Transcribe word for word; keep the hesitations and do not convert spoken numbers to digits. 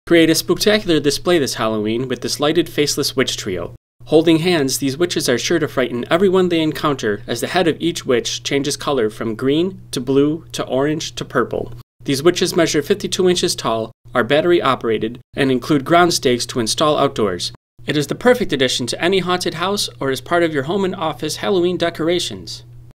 Create a spooktacular display this Halloween with this lighted faceless witch trio. Holding hands, these witches are sure to frighten everyone they encounter, as the head of each witch changes color from green to blue to orange to purple. These witches measure fifty-two inches tall, are battery operated, and include ground stakes to install outdoors. It is the perfect addition to any haunted house or as part of your home and office Halloween decorations.